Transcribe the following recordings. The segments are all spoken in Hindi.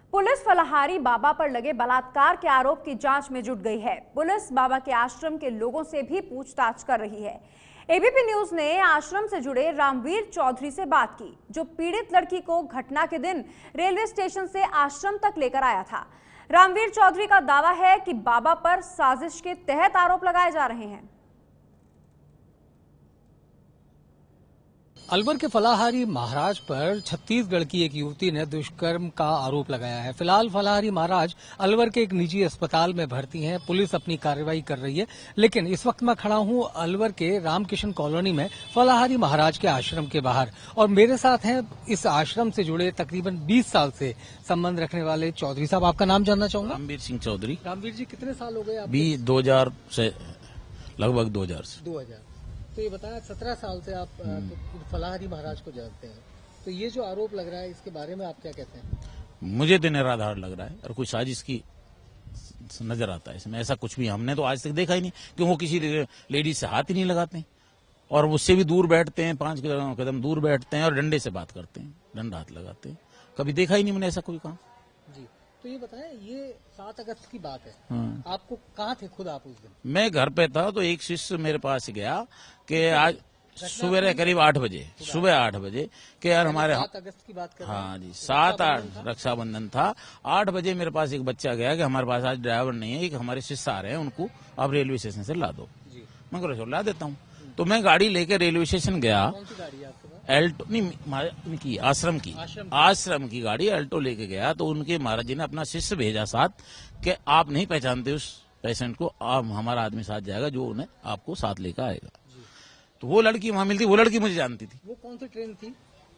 पुलिस फलाहारी बाबा पर लगे बलात्कार के आरोप की जांच में जुट गई है। पुलिस बाबा के आश्रम के लोगों से भी पूछताछ कर रही है। एबीपी न्यूज ने आश्रम से जुड़े रामवीर चौधरी से बात की, जो पीड़ित लड़की को घटना के दिन रेलवे स्टेशन से आश्रम तक लेकर आया था। रामवीर चौधरी का दावा है कि बाबा पर साजिश के तहत आरोप लगाए जा रहे हैं। अलवर के फलाहारी महाराज पर छत्तीसगढ़ की एक युवती ने दुष्कर्म का आरोप लगाया है। फिलहाल फलाहारी महाराज अलवर के एक निजी अस्पताल में भर्ती हैं। पुलिस अपनी कार्रवाई कर रही है, लेकिन इस वक्त मैं खड़ा हूं अलवर के रामकिशन कॉलोनी में फलाहारी महाराज के आश्रम के बाहर, और मेरे साथ हैं इस आश्रम से जुड़े तकरीबन 20 साल से संबंध रखने वाले चौधरी साहब। आपका नाम जानना चाहूंगा। रामवीर सिंह चौधरी। रामवीर जी, कितने साल हो गए आप? 2000 से लगभग 2000 से। 2000। तो ये बताया 17 साल से आप फलाहारी महाराज को जानते हैं, तो ये जो आरोप लग रहा है इसके बारे में आप क्या कहते हैं? मुझे तो निराधार लग रहा है और कोई साजिश की नजर आता है इसमें। ऐसा कुछ भी हमने तो आज तक देखा ही नहीं, क्यों वो किसी लेडीज से हाथ ही नहीं लगाते और उससे भी दूर बैठते हैं, 5 कदम दूर बैठते हैं और डंडे से बात करते हैं, डंडा हाथ लगाते हैं। कभी देखा ही नहीं मैंने ऐसा कोई काम। जी, तो ये बताएं, ये 7 अगस्त की बात है। आपको कहाँ थे खुद आप उस दिन? मैं घर पे था, तो एक शिष्य मेरे पास गया कि आज सुबह करीब 8 बजे, सुबह 8 बजे कि यार हमारे 7 अगस्त की बात कर रहे हैं। हाँ जी, 7-8 रक्षाबंधन था। 8 बजे मेरे पास एक बच्चा गया कि हमारे पास आज ड्राइवर नहीं है, एक हमारे शिष्य आ रहे हैं, उनको आप रेलवे स्टेशन से ला दो। मैं कह ला देता हूँ। तो मैं गाड़ी लेकर रेलवे स्टेशन गया। कौन सी गाड़ी है आपके पास? एल्टो नहीं की, आश्रम की गाड़ी एल्टो लेके गया। तो उनके महाराज जी ने अपना शिष्य भेजा साथ कि आप नहीं पहचानते उस पेशेंट को, आप हमारा आदमी साथ जाएगा जो उन्हें आपको साथ लेकर आएगा। तो वो लड़की वहां मिलती, वो लड़की मुझे जानती थी। वो कौन सी ट्रेन थी?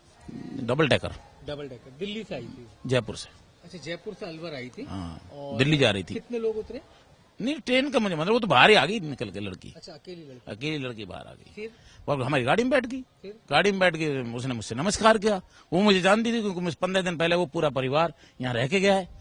Double decker. दिल्ली से आई थी? जयपुर से। अच्छा, जयपुर से अलवर आई थी। हाँ, दिल्ली जा रही थी। कितने लोग उतरे? नहीं, ट्रेन का मुझे मतलब, वो तो बाहर ही आ गई निकल के लड़की। अच्छा, अकेली लड़की बाहर आ गई। फिर? और हमारी गाड़ी में बैठ गई। गाड़ी में बैठ के उसने मुझसे नमस्कार किया। वो मुझे जानती थी, क्योंकि 15 दिन पहले वो पूरा परिवार यहाँ रह के गया है।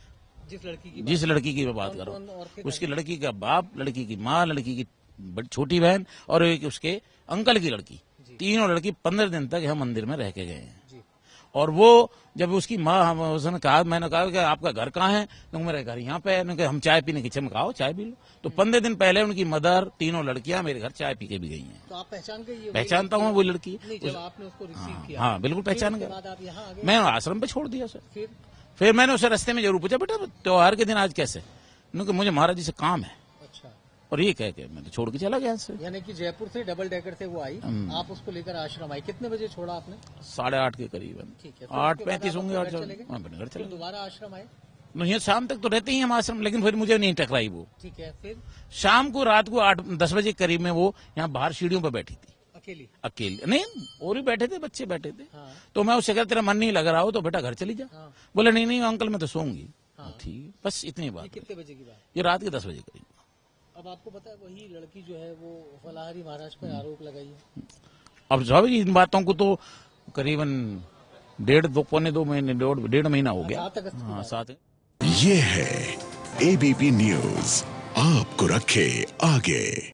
जिस लड़की की मैं बात कर रहा हूँ, उसकी लड़की का बाप, लड़की की माँ, लड़की की छोटी बहन और एक उसके अंकल की लड़की, तीनों लड़की 15 दिन तक यहाँ मंदिर में रह के गए हैं। और वो जब उसकी माँ, उसने कहा, मैंने कहा कि आपका घर कहाँ है? तो मेरा घर यहाँ पे है। हम चाय पीने किचन में, आओ चाय पी लो। तो 15 दिन पहले उनकी मदर, तीनों लड़कियां मेरे घर चाय पी के भी गई हैं। तो आप पहचान गए? पहचानता हूँ वो लड़की। जब आपने उसको रिसीव किया? हाँ, बिल्कुल पहचान गया। मैं आश्रम पे छोड़ दिया सर। फिर मैंने उसे रास्ते में जरूर पूछा, बेटा त्योहार के दिन आज कैसे? मुझे महाराज जी से काम है। और ये कह के मैं तो छोड़ के चला गया। यानी कि जयपुर से डबल डेकर से वो आई, आप उसको लेकर आश्रम आई। कितने बजे छोड़ा आपने? 8:30 के करीबन। 8:35 होंगे। घर चले। दोबारा आश्रम आए? नहीं, शाम तक तो रहते ही हम आश्रम, लेकिन फिर मुझे नहीं टकराई वो। ठीक है। फिर शाम को, रात को 8-10 बजे करीब में वो यहाँ बाहर सीढ़ियों पर बैठी थी। अकेली नहीं, और भी बैठे थे, बच्चे बैठे थे। तो मैं उससे कहा, तेरा मन नहीं लग रहा हो तो बेटा घर चली जा। बोले नहीं अंकल, मैं तो सोऊंगी। ठीक, बस इतनी बात। कितने बजे की बात? ये रात के 10 बजे करीब। अब आपको पता है, वही लड़की जो है वो फलाहारी महाराज पर आरोप लगाई है। अब साहब इन बातों को तो करीबन 1.5-2 महीने, 1.5 महीना हो गया। 7 अगस्त। हाँ, 7। ये है एबीपी न्यूज, आपको रखे आगे।